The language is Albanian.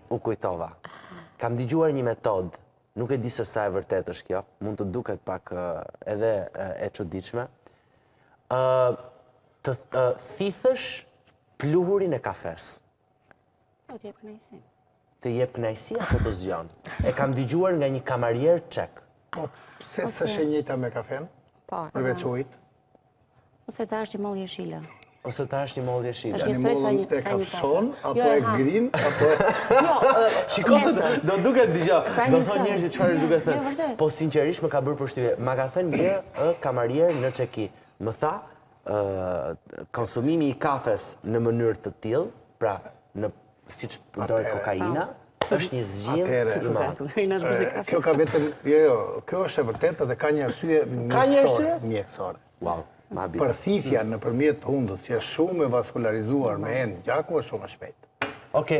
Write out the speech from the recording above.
u kujtova. Kam dëgjuar një metodë, nuk e di se sa e vërtet është kjo, mund të duket pak edhe e çuditshme. Të thithësh pluhurin e kafes. Të jep kënaqësi. Të jep kënaqësi apo të zgjon? E kam dëgjuar nga një kamarier çek. Po, pse s'është e njëjta me kafen? Po. Përveç ujit? Ose ta është një mollë jeshile. Ose ta është një mollë jeshile. Është Një njësoj sa mollë një e kafshon, apo Jo, e ha. grin, apo... Shiko se do duket dëgjoj, Pra do njësoj. thonë njerëzit çfarë është duke Jo, thënë. vërtet. Po sinqerisht më ka bërë përshtypje. Ma ka thënë një kamarier në Çeki. Më tha, konsumimi i kafes në mënyrë të tillë, pra siç përdoret kokaina, është një zgjidhje i madh. Kjo ka vetëm, jo, kjo është e vërtetë dhe ka një arsye mjekësore. Wow, ma bie. Përthithja nëpërmjet hundës që është shumë e vaskularizuar me enë gjaku është shumë e shpejtë. Okej.